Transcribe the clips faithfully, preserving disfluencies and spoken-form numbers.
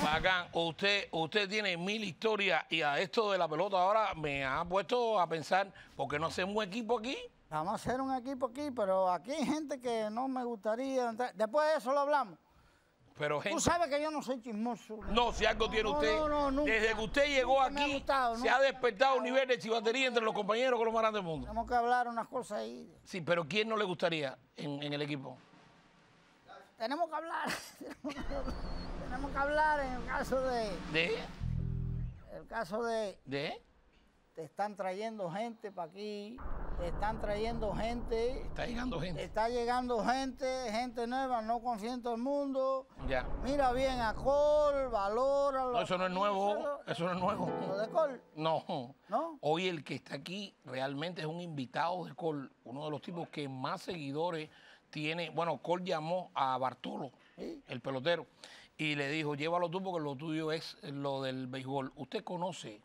Bacán, usted, usted tiene mil historias y a esto de la pelota ahora me ha puesto a pensar, ¿por qué no hacemos un equipo aquí? Vamos a hacer un equipo aquí, pero aquí hay gente que no me gustaría entrar. Después de eso lo hablamos. Pero gente... Tú sabes que yo no soy chismoso. No, si algo tiene No, usted, no, no, nunca. desde que usted llegó Nunca me ha aquí, gustado, se nunca. ha despertado un nivel de chivatería entre los compañeros con los más grandes del mundo. Tenemos que hablar unas cosas ahí. Sí, pero ¿quién no le gustaría en, en el equipo? Tenemos que hablar. Tenemos que hablar en el caso de... ¿De? El caso de... ¿De? Te están trayendo gente para aquí. Te están trayendo gente. Está llegando gente. Está llegando gente, gente nueva, no confía en todo el mundo. Ya. Mira bien a Col, valora. No, eso no es nuevo, eso no es nuevo. Lo de Col. No. ¿No? Hoy el que está aquí realmente es un invitado de Col, uno de los tipos que más seguidores tiene. Bueno, Col llamó a Bartolo, Sí. el pelotero, y le dijo, llévalo tú porque lo tuyo es lo del béisbol. ¿Usted conoce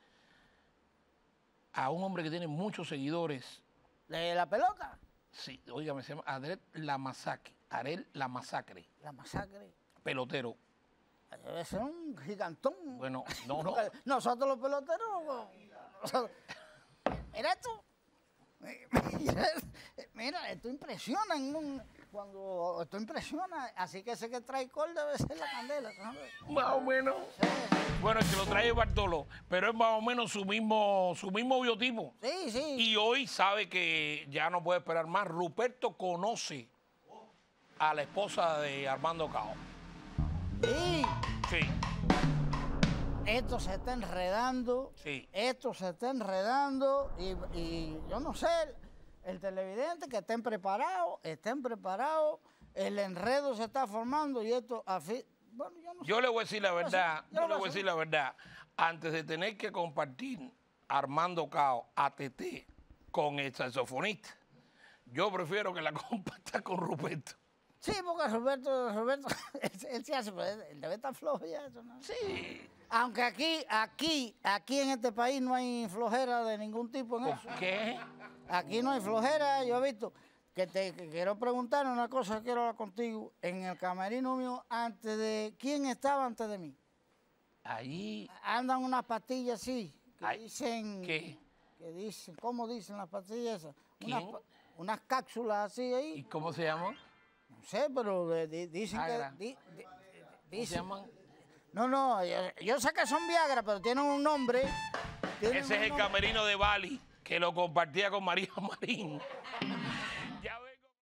a un hombre que tiene muchos seguidores? ¿De la pelota? Sí, óigame, se llama Arel La Masacre. Arel La Masacre, La masacre. pelotero. Debe ser un gigantón. Bueno, no, no. Nosotros los peloteros. nosotros- Mira esto. Mira, mira, esto impresiona. en un- Cuando esto impresiona, así que ese que trae Col debe ser la candela. ¿sabes? Más o menos. Bueno, el que lo trae es Bartolo, pero es más o menos su mismo, su mismo biotipo. Sí, sí. Y hoy sabe que ya no puede esperar más. Ruperto conoce a la esposa de Armando Cao. Sí. Sí, Esto se está enredando. sí. Esto se está enredando. Y, y yo no sé, el, el televidente que estén preparados, estén preparados. El enredo se está formando y esto, a fin- bueno, yo no sé. Yo le voy a decir la verdad, yo yo lo le voy a paso. decir la verdad. Antes de tener que compartir Armando Cao A T T con el saxofonista, yo prefiero que la comparta con Ruperto. Sí, porque Roberto, Roberto, él, él se hace, pero él, él debe estar flojo ya. Eso, ¿no? Sí. Aunque aquí, aquí, aquí en este país no hay flojera de ningún tipo en eso. ¿Por qué? Aquí no hay flojera, yo he visto. Que te que quiero preguntar una cosa que quiero hablar contigo. En el camerino mío, antes de... ¿Quién estaba antes de mí? Ahí, Andan unas pastillas así, que Ay, dicen... ¿qué? Que dicen, ¿cómo dicen las pastillas esas? Unas, ¿Quién? pa- unas cápsulas así ¿y ahí. cómo se llaman? No sé, pero de- de- dicen Viagra. que... di- di- ¿Cómo se dicen- llaman? No, no, yo, yo sé que son Viagra, pero tienen un nombre. tienen Ese es un el nombre. camerino de Bali, que lo compartía con María Marín.